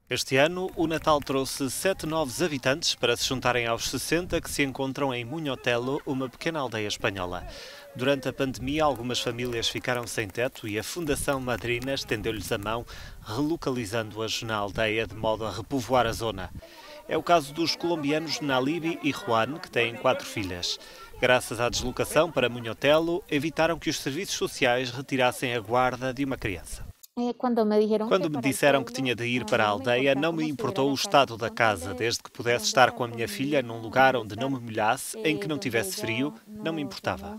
Este ano, o Natal trouxe 7 novos habitantes para se juntarem aos 60 que se encontram em Munhotelo, uma pequena aldeia espanhola. Durante a pandemia, algumas famílias ficaram sem teto e a Fundação Madrina estendeu-lhes a mão, relocalizando-as na aldeia de modo a repovoar a zona. É o caso dos colombianos Nalibi e Juan, que têm 4 filhas. Graças à deslocação para Munhotelo, evitaram que os serviços sociais retirassem a guarda de uma criança. Quando Quando me disseram que tinha de ir para a aldeia, não me importou o estado da casa, desde que pudesse estar com a minha filha num lugar onde não me molhasse, em que não tivesse frio, não me importava.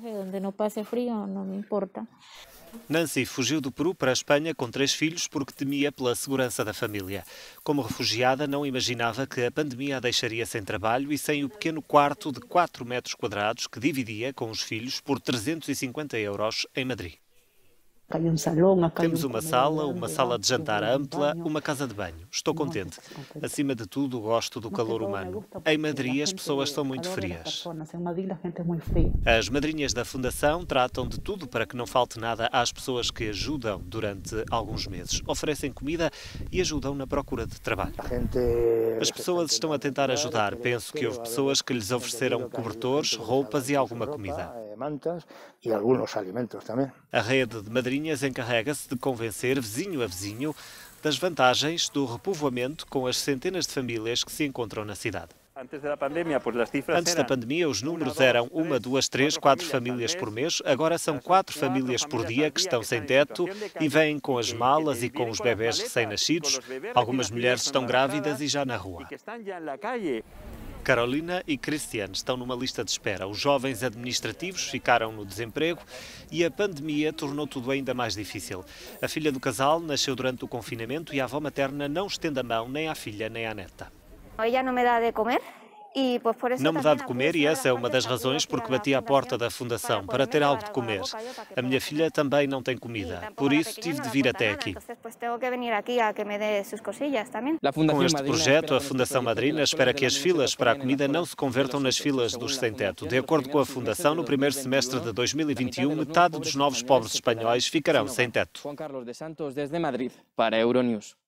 Nancy fugiu do Peru para a Espanha com 3 filhos porque temia pela segurança da família. Como refugiada, não imaginava que a pandemia a deixaria sem trabalho e sem o pequeno quarto de 4 metros quadrados que dividia com os filhos por 350 euros em Madrid. Temos uma sala de jantar ampla, uma casa de banho. Estou contente. Acima de tudo, gosto do calor humano. Em Madrid, as pessoas são muito frias. As madrinhas da Fundação tratam de tudo para que não falte nada às pessoas que ajudam durante alguns meses. Oferecem comida e ajudam na procura de trabalho. As pessoas estão a tentar ajudar. Penso que houve pessoas que lhes ofereceram cobertores, roupas e alguma comida. A rede de madrinhas encarrega-se de convencer vizinho a vizinho das vantagens do repovoamento com as centenas de famílias que se encontram na cidade. Antes da pandemia, os números eram 1, 2, 3, 4 famílias por mês. Agora são 4 famílias por dia que estão sem teto e vêm com as malas e com os bebés recém-nascidos. Algumas mulheres estão grávidas e já na rua. Carolina e Cristian estão numa lista de espera. Os jovens administrativos ficaram no desemprego e a pandemia tornou tudo ainda mais difícil. A filha do casal nasceu durante o confinamento e a avó materna não estende a mão nem à filha nem à neta. Não me dá de comer e essa é uma das razões porque bati à porta da Fundação, para ter algo de comer. A minha filha também não tem comida, por isso tive de vir até aqui. Com este projeto, a Fundação Madrina espera que as filas para a comida não se convertam nas filas dos sem-teto. De acordo com a Fundação, no primeiro semestre de 2021, metade dos novos pobres espanhóis ficarão sem teto. Juan Carlos de Santos, desde Madrid, para Euronews.